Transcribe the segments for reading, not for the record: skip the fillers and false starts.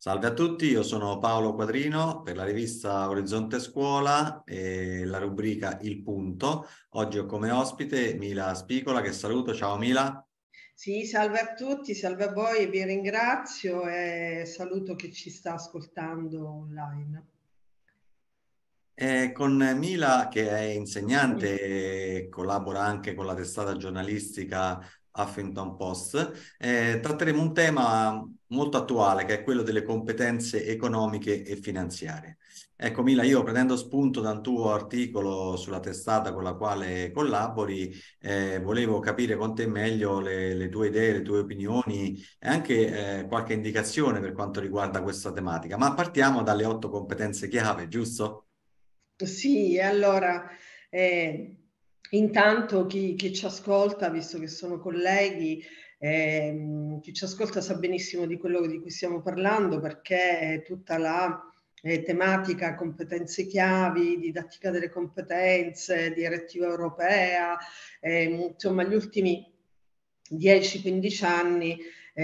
Salve a tutti, io sono Paolo Quadrino per la rivista Orizzonte Scuola e la rubrica Il Punto. Oggi ho come ospite Mila Spicola, che saluto. Ciao Mila. Sì, salve a tutti, salve a voi, e vi ringrazio e saluto chi ci sta ascoltando online. Con Mila, che è insegnante e collabora anche con la testata giornalistica Huffington Post, tratteremo un tema molto attuale, che è quello delle competenze economiche e finanziarie. Ecco Mila, io prendendo spunto da un tuo articolo sulla testata con la quale collabori, volevo capire con te meglio le tue idee, le tue opinioni e anche qualche indicazione per quanto riguarda questa tematica. Ma partiamo dalle 8 competenze chiave, giusto? Sì, e allora, eh, intanto chi ci ascolta, visto che sono colleghi, chi ci ascolta sa benissimo di quello di cui stiamo parlando, perché tutta la tematica competenze chiavi, didattica delle competenze, direttiva europea, insomma, gli ultimi 10-15 anni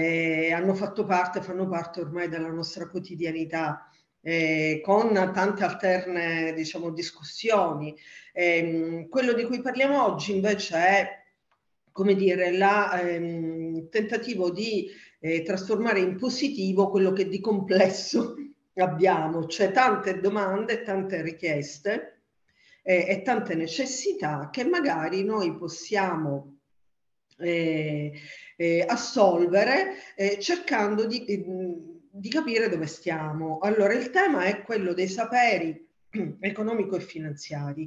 fanno parte ormai della nostra quotidianità, con tante alterne, diciamo, discussioni. Quello di cui parliamo oggi invece è, come dire, il tentativo di trasformare in positivo quello che di complesso abbiamo, cioè tante domande, tante richieste e tante necessità che magari noi possiamo eh, assolvere cercando di capire dove stiamo. Allora, il tema è quello dei saperi economico e finanziari,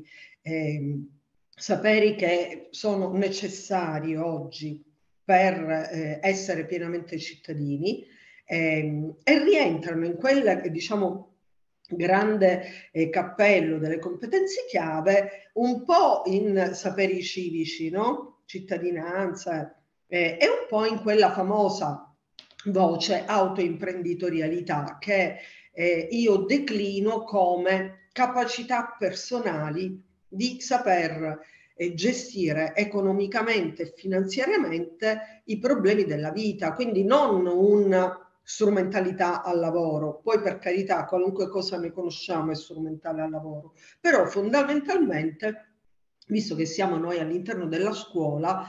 saperi che sono necessari oggi per essere pienamente cittadini e rientrano in quella che diciamo grande cappello delle competenze chiave, un po' in saperi civici, no? Cittadinanza, e un po' in quella famosa voce autoimprenditorialità che io declino come capacità personali di saper gestire economicamente e finanziariamente i problemi della vita, quindi non una strumentalità al lavoro, poi per carità qualunque cosa ne conosciamo è strumentale al lavoro, però fondamentalmente, visto che siamo noi all'interno della scuola,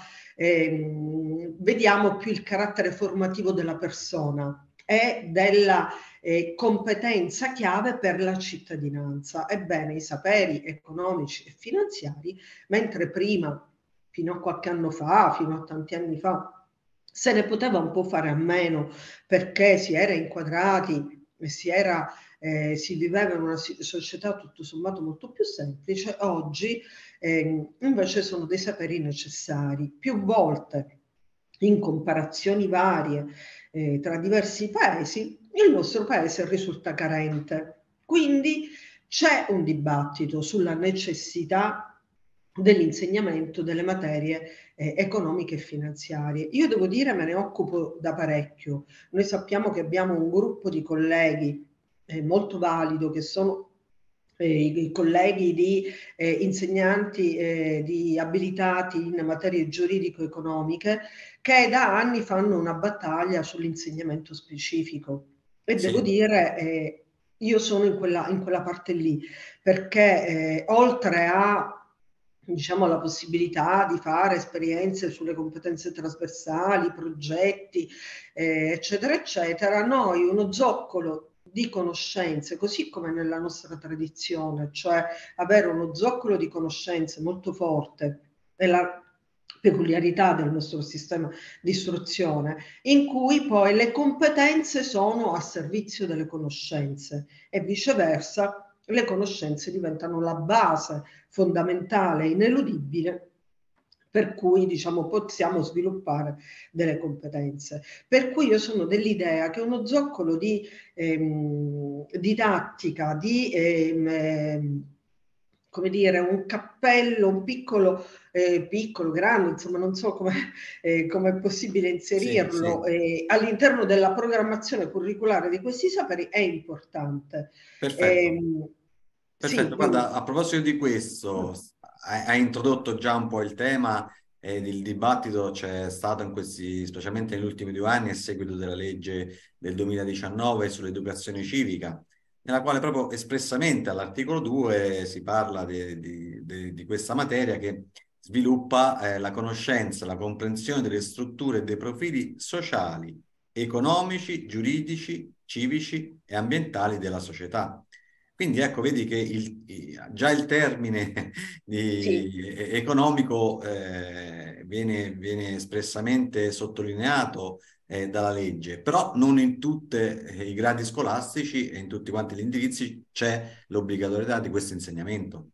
vediamo più il carattere formativo della persona e della competenza chiave per la cittadinanza. Ebbene, i saperi economici e finanziari, mentre prima, fino a qualche anno fa, fino a tanti anni fa, se ne poteva un po' fare a meno perché si era inquadrati e si viveva in una società tutto sommato molto più semplice, oggi invece sono dei saperi necessari. Più volte, in comparazioni varie tra diversi paesi, il nostro paese risulta carente. Quindi c'è un dibattito sulla necessità dell'insegnamento delle materie economiche e finanziarie. Io devo dire me ne occupo da parecchio. Noi sappiamo che abbiamo un gruppo di colleghi molto valido che sono i colleghi di insegnanti di abilitati in materie giuridico-economiche che da anni fanno una battaglia sull'insegnamento specifico e devo Sì. dire io sono in quella parte lì perché oltre a diciamo la possibilità di fare esperienze sulle competenze trasversali, progetti, eccetera, eccetera, noi uno zoccolo di conoscenze, così come nella nostra tradizione, cioè avere uno zoccolo di conoscenze molto forte, è la peculiarità del nostro sistema di istruzione, in cui poi le competenze sono a servizio delle conoscenze e viceversa le conoscenze diventano la base fondamentale, ineludibile, per cui diciamo possiamo sviluppare delle competenze. Per cui io sono dell'idea che uno zoccolo di didattica, come dire, un cappello, un piccolo, grande, insomma, non so come è possibile Sì, inserirlo sì, all'interno della programmazione curriculare di questi saperi è importante. perfetto. Ehm, sì, Perfetto, dimmi. guarda, a proposito di questo, hai introdotto già un po' il tema ed il dibattito c'è stato in questi, specialmente negli ultimi 2 anni a seguito della legge del 2019 sull'educazione civica, nella quale proprio espressamente all'articolo 2 si parla di questa materia che sviluppa la conoscenza, la comprensione delle strutture e dei profili sociali, economici, giuridici, civici e ambientali della società. Quindi ecco, vedi che già il termine Sì. economico viene espressamente sottolineato dalla legge, però non in tutti i gradi scolastici e in tutti quanti gli indirizzi c'è l'obbligatorietà di questo insegnamento.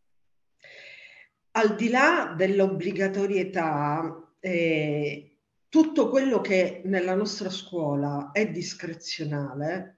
Al di là dell'obbligatorietà, tutto quello che nella nostra scuola è discrezionale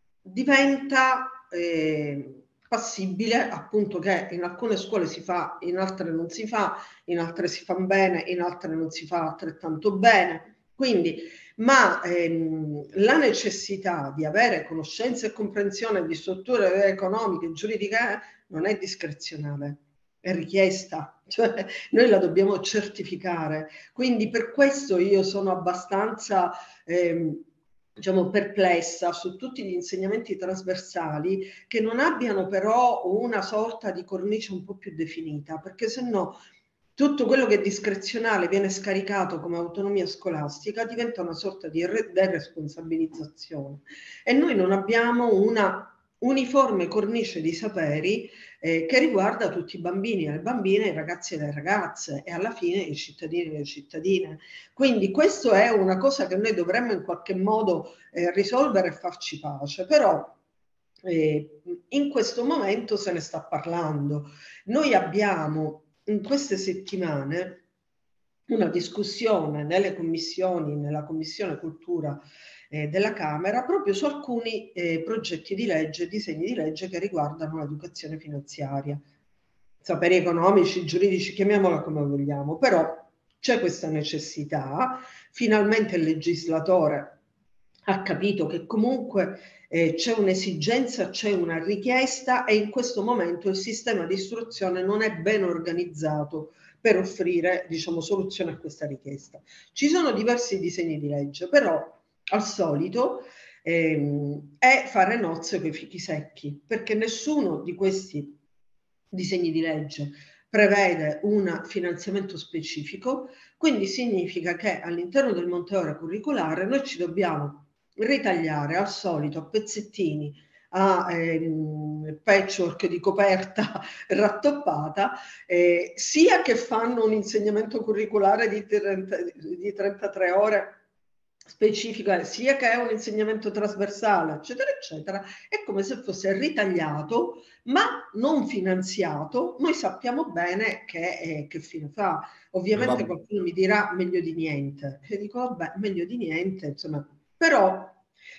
diventa passibile, appunto, che in alcune scuole si fa, in altre non si fa, in altre si fa bene, in altre non si fa altrettanto bene. Quindi, ma la necessità di avere conoscenza e comprensione di strutture economiche e giuridiche non è discrezionale, è richiesta, cioè noi la dobbiamo certificare. Quindi per questo io sono abbastanza diciamo perplessa su tutti gli insegnamenti trasversali che non abbiano però una sorta di cornice un po' più definita, perché se no tutto quello che è discrezionale viene scaricato come autonomia scolastica, diventa una sorta di deresponsabilizzazione e noi non abbiamo una uniforme cornice di saperi che riguarda tutti i bambini, le bambine, i ragazzi e le ragazze e alla fine i cittadini e le cittadine. Quindi questo è una cosa che noi dovremmo in qualche modo risolvere e farci pace, però in questo momento se ne sta parlando. Noi abbiamo in queste settimane una discussione nelle commissioni, nella Commissione Cultura della Camera, proprio su alcuni progetti di legge, disegni di legge che riguardano l'educazione finanziaria. Saperi economici, giuridici, chiamiamola come vogliamo, però c'è questa necessità, finalmente il legislatore ha capito che comunque c'è un'esigenza, c'è una richiesta e in questo momento il sistema di istruzione non è ben organizzato per offrire, diciamo, soluzione a questa richiesta. Ci sono diversi disegni di legge, però al solito è fare nozze con i fichi secchi, perché nessuno di questi disegni di legge prevede un finanziamento specifico, quindi significa che all'interno del monteore curricolare noi ci dobbiamo ritagliare al solito a pezzettini, a patchwork di coperta rattoppata, sia che fanno un insegnamento curricolare di 33 ore specifica, sia che è un insegnamento trasversale, eccetera, eccetera, è come se fosse ritagliato, ma non finanziato. Noi sappiamo bene che fine fa. Ovviamente qualcuno mi dirà meglio di niente. E dico, vabbè, meglio di niente, insomma, però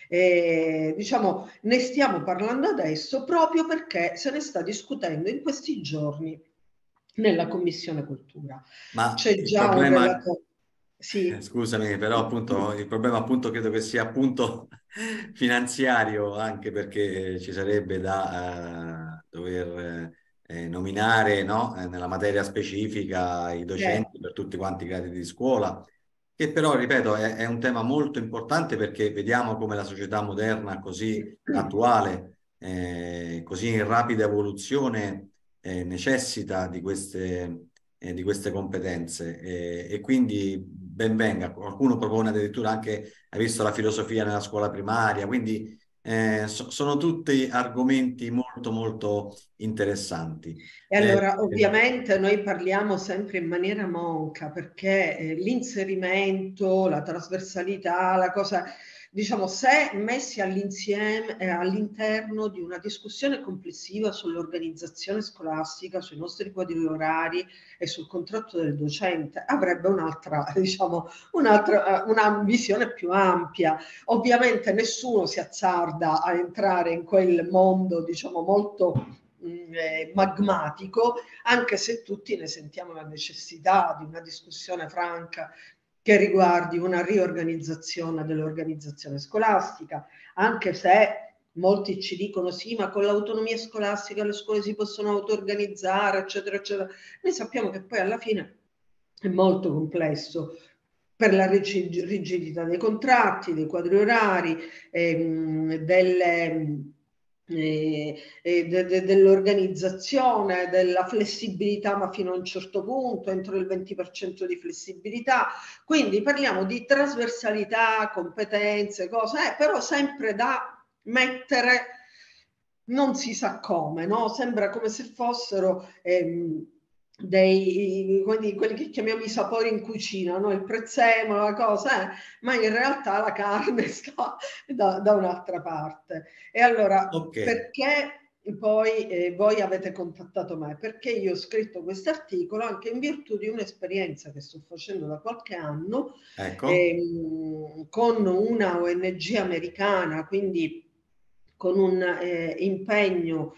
diciamo, ne stiamo parlando adesso proprio perché se ne sta discutendo in questi giorni nella Commissione Cultura. Ma C'è il già un problema, relatore. Sì. scusami, però appunto il problema appunto credo che sia appunto finanziario, anche perché ci sarebbe da dover nominare, no, nella materia specifica i Eh, docenti per tutti quanti i gradi di scuola, che però, ripeto, è un tema molto importante perché vediamo come la società moderna così attuale, così in rapida evoluzione, necessita di queste competenze e quindi ben venga. Qualcuno propone addirittura anche, hai visto la filosofia nella scuola primaria, quindi sono tutti argomenti molto molto interessanti. E allora, ovviamente noi parliamo sempre in maniera monca perché l'inserimento, la trasversalità, la cosa, diciamo, se messi all'insieme, all'interno di una discussione complessiva sull'organizzazione scolastica, sui nostri quadri orari e sul contratto del docente, avrebbe un'altra, diciamo, una visione più ampia. Ovviamente nessuno si azzarda a entrare in quel mondo, diciamo, molto magmatico, anche se tutti ne sentiamo la necessità di una discussione franca che riguardi una riorganizzazione dell'organizzazione scolastica, anche se molti ci dicono sì, ma con l'autonomia scolastica le scuole si possono auto-organizzare, eccetera, eccetera. Noi sappiamo che poi alla fine è molto complesso per la rigidità dei contratti, dei quadri orari, dell'organizzazione, della flessibilità, ma fino a un certo punto, entro il 20% di flessibilità. Quindi parliamo di trasversalità, competenze, cose, però sempre da mettere non si sa come, no? Sembra come se fossero quelli che chiamiamo i sapori in cucina, no? Il prezzemolo, la cosa, ma in realtà la carne sta da un'altra parte. E allora, perché poi voi avete contattato me? Perché io ho scritto questo articolo anche in virtù di un'esperienza che sto facendo da qualche anno, ecco, con una ONG americana, quindi con un impegno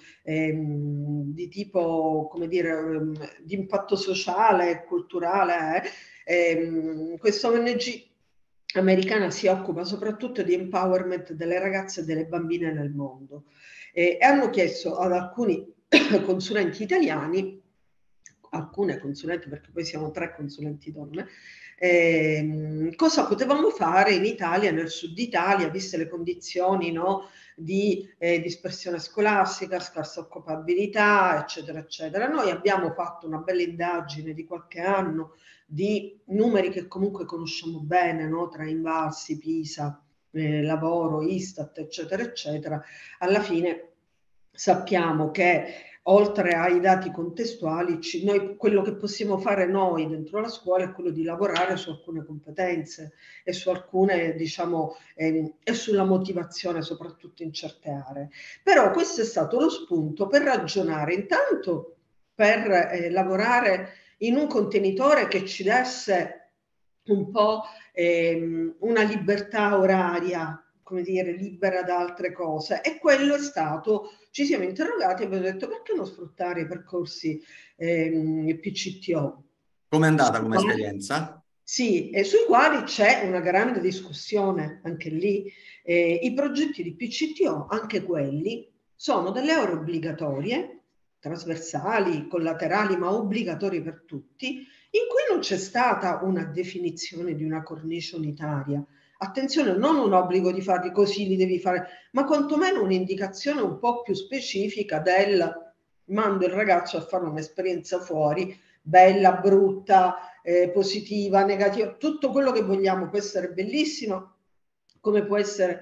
di tipo, come dire, di impatto sociale e culturale. Questa ONG americana si occupa soprattutto di empowerment delle ragazze e delle bambine nel mondo, e hanno chiesto ad alcuni consulenti italiani, alcune consulenti, perché poi siamo 3 consulenti donne, cosa potevamo fare in Italia, nel sud Italia, viste le condizioni, no, di dispersione scolastica, scarsa occupabilità, eccetera, eccetera. Noi abbiamo fatto una bella indagine di qualche anno di numeri che comunque conosciamo bene, no, tra Invalsi, Pisa, lavoro, Istat, eccetera, eccetera. Alla fine sappiamo che oltre ai dati contestuali, noi, quello che possiamo fare noi dentro la scuola è quello di lavorare su alcune competenze e su alcune, diciamo, e sulla motivazione, soprattutto in certe aree. Però questo è stato lo spunto per ragionare, intanto per lavorare in un contenitore che ci desse un po' una libertà oraria, come dire, libera da altre cose, e quello è stato, ci siamo interrogati e abbiamo detto perché non sfruttare i percorsi PCTO. com'è andata come esperienza? Sì, e sui quali c'è una grande discussione anche lì. I progetti di PCTO, anche quelli, sono delle ore obbligatorie, trasversali, collaterali, ma obbligatorie per tutti, in cui non c'è stata una definizione di una cornice unitaria. Attenzione, non un obbligo di farli così, li devi fare, ma quantomeno un'indicazione un po' più specifica del mando il ragazzo a fare un'esperienza fuori, bella, brutta, positiva, negativa, tutto quello che vogliamo. Può essere bellissimo, come può essere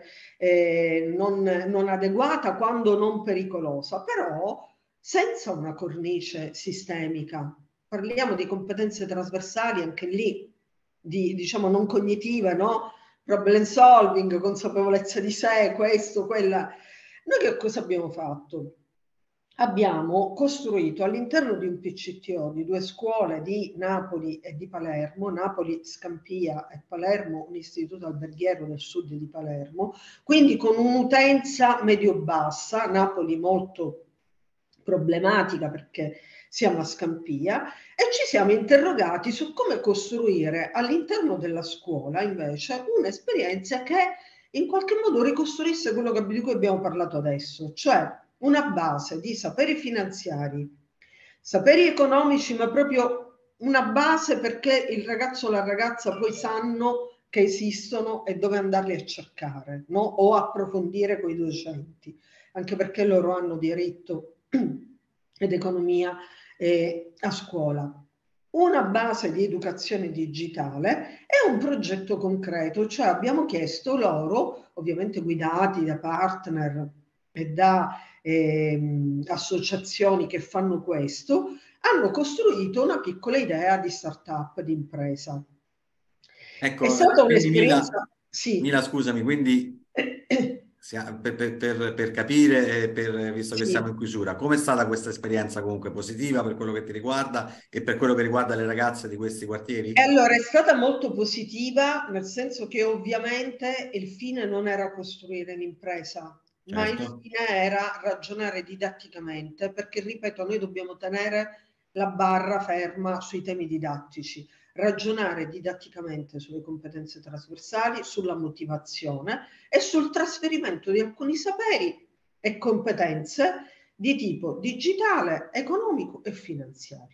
non adeguata, quando non pericolosa, però senza una cornice sistemica. Parliamo di competenze trasversali, anche lì, diciamo non cognitive, no? Problem solving, consapevolezza di sé, questo, quella. Noi che cosa abbiamo fatto? Abbiamo costruito all'interno di un PCTO di 2 scuole di Napoli e di Palermo, Napoli Scampia e Palermo un istituto alberghiero del sud di Palermo, quindi con un'utenza medio-bassa, Napoli molto problematica perché siamo a Scampia, e ci siamo interrogati su come costruire all'interno della scuola invece un'esperienza che in qualche modo ricostruisse quello di cui abbiamo parlato adesso, cioè una base di saperi finanziari, saperi economici, ma proprio una base perché il ragazzo o la ragazza poi sanno che esistono e dove andarli a cercare, no? O approfondire con i docenti, anche perché loro hanno diritto ed economia a scuola. Una base di educazione digitale e un progetto concreto, cioè abbiamo chiesto loro, ovviamente guidati da partner e da associazioni che fanno questo, hanno costruito una piccola idea di startup, di impresa. È Ecco, stata quindi un'esperienza, sì. Mila, scusami, quindi per capire, visto che siamo Sì. in chiusura, com'è stata questa esperienza comunque positiva per quello che ti riguarda e per quello che riguarda le ragazze di questi E quartieri? allora è stata molto positiva, nel senso che ovviamente il fine non era costruire l'impresa, ma il Certo. fine era ragionare didatticamente, perché ripeto, noi dobbiamo tenere la barra ferma sui temi didattici, ragionare didatticamente sulle competenze trasversali, sulla motivazione e sul trasferimento di alcuni saperi e competenze di tipo digitale, economico e finanziario.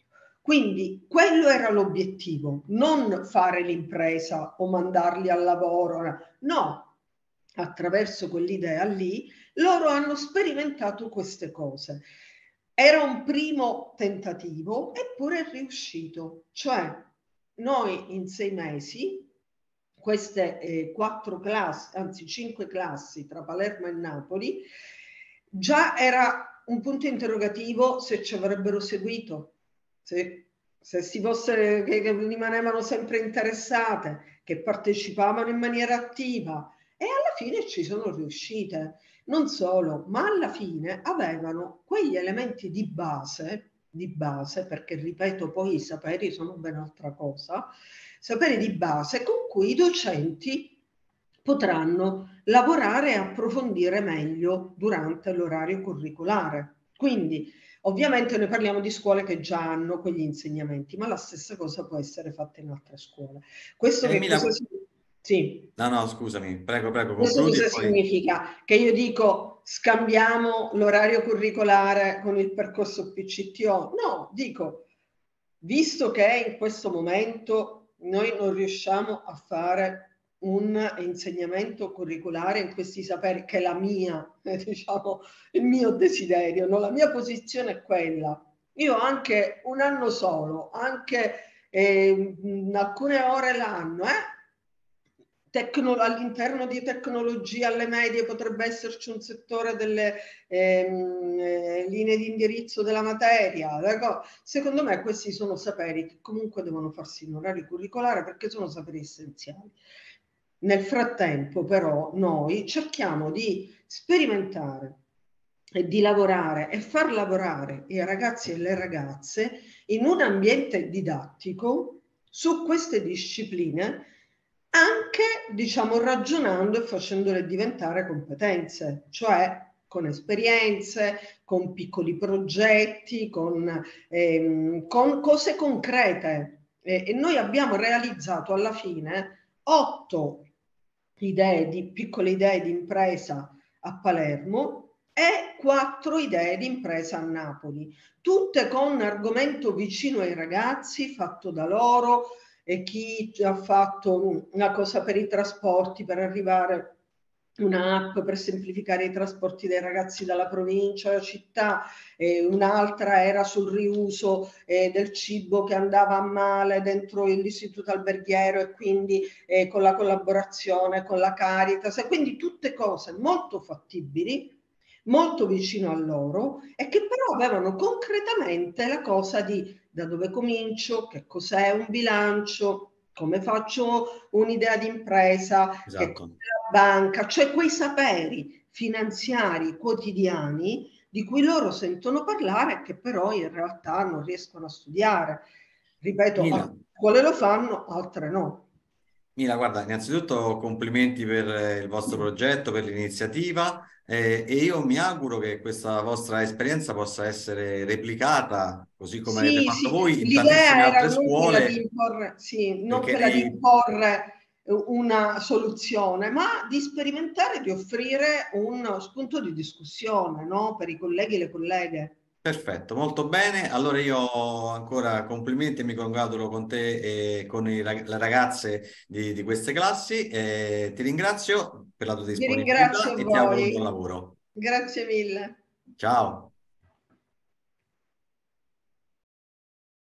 Quindi quello era l'obiettivo, non fare l'impresa o mandarli al lavoro, no, attraverso quell'idea lì loro hanno sperimentato queste cose. Era un primo tentativo, eppure è riuscito, cioè noi in 6 mesi queste 4 classi, anzi 5 classi tra Palermo e Napoli, già era un punto interrogativo se ci avrebbero seguito, se si fosse, che rimanevano sempre interessate, che partecipavano in maniera attiva, e alla fine ci sono riuscite. Non solo, ma alla fine avevano quegli elementi di base, perché ripeto, poi i saperi sono ben altra cosa, saperi di base con cui i docenti potranno lavorare e approfondire meglio durante l'orario curricolare. Quindi, ovviamente noi parliamo di scuole che già hanno quegli insegnamenti, ma la stessa cosa può essere fatta in altre scuole. Questo che Mila... cosa sì. No, no, scusami, prego, prego, Questo concludi e cosa poi... significa? Che io dico scambiamo l'orario curricolare con il percorso PCTO? No, dico, visto che in questo momento noi non riusciamo a fare un insegnamento curricolare in questi saperi, che è la mia, diciamo, il mio desiderio, no? La mia posizione è quella. Io anche un anno solo, anche alcune ore l'anno, all'interno di tecnologia alle medie potrebbe esserci un settore delle linee di indirizzo della materia. Secondo me questi sono saperi che comunque devono farsi in orario curricolare perché sono saperi essenziali. Nel frattempo però noi cerchiamo di sperimentare e di lavorare e far lavorare i ragazzi e le ragazze in un ambiente didattico su queste discipline, anche, diciamo, ragionando e facendole diventare competenze, cioè con esperienze, con piccoli progetti, con cose concrete. E noi abbiamo realizzato alla fine 8 piccole idee di impresa a Palermo e 4 idee di impresa a Napoli, tutte con un argomento vicino ai ragazzi, fatto da loro, e chi ha fatto una cosa per i trasporti, per arrivare un'app per semplificare i trasporti dei ragazzi dalla provincia alla città, un'altra era sul riuso del cibo che andava a male dentro l'istituto alberghiero e quindi con la collaborazione con la Caritas, e quindi tutte cose molto fattibili, molto vicino a loro, e che però avevano concretamente la cosa di da dove comincio, che cos'è un bilancio, come faccio un'idea di impresa, che cos'è Esatto. la banca, cioè quei saperi finanziari quotidiani di cui loro sentono parlare e che però in realtà non riescono a studiare. Ripeto, Mila, alcune scuole lo fanno, altre no. Mila, guarda, innanzitutto complimenti per il vostro progetto, per l'iniziativa e io mi auguro che questa vostra esperienza possa essere replicata, così come avete Sì, fatto sì, voi, in l'idea tantissime era altre non quella di scuole, imporre, sì, non perché quella di lei... imporre una soluzione, ma di sperimentare, di offrire uno spunto di discussione, no? Per i colleghi e le colleghe. Perfetto, molto bene. Allora io ancora complimenti e mi congratulo con te e con le ragazze di queste classi. Ti ringrazio per la tua Vi ringrazio disponibilità a e ti auguro un buon voi. lavoro. Grazie mille. Ciao.